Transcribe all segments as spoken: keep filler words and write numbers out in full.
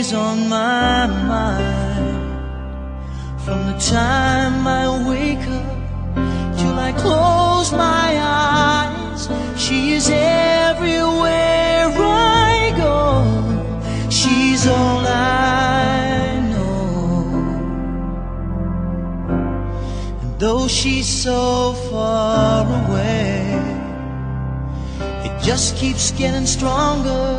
always on my mind. From the time I wake up till I close my eyes, she is everywhere I go. She's all I know. And though she's so far away, it just keeps getting stronger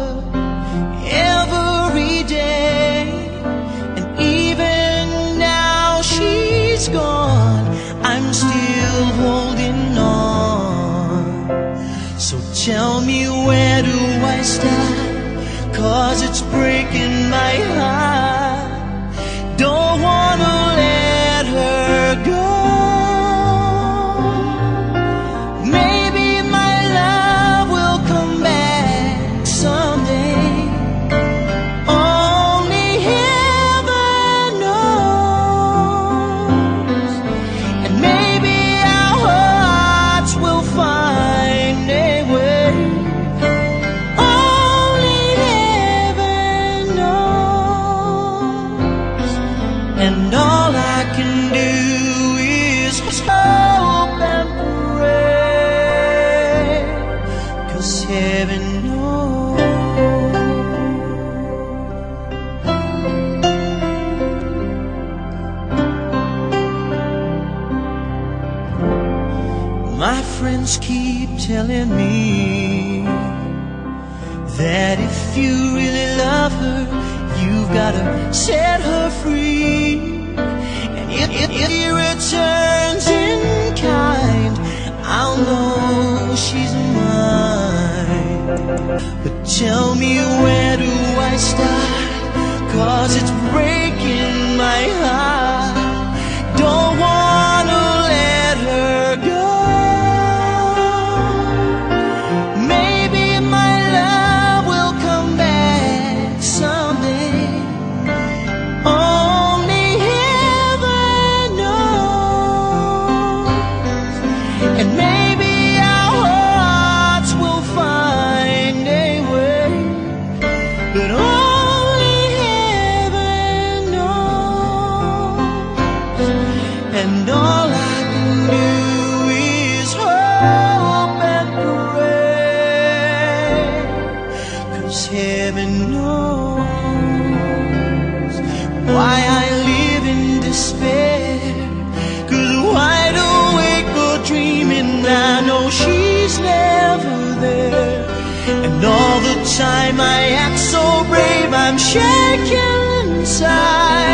every day. And even now she's gone, I'm still holding on. So tell me, where do I start? 'Cause it's breaking my heart. Don't wanna let her go. And all I can do is hope and pray, 'cause heaven knows. My friends keep telling me that if you really love her, you've gotta set her free. And if, if, if he returns in kind, I'll know she's mine. But tell me, where do I start? 'Cause it's breaking my heart. Don't wanna let her go. But only heaven knows. And all I can do is hope and pray, 'cause heaven knows why I live in despair. 'Cause wide awake or dreaming, I know she's never there. And all the time I act so brave, I'm shaking inside.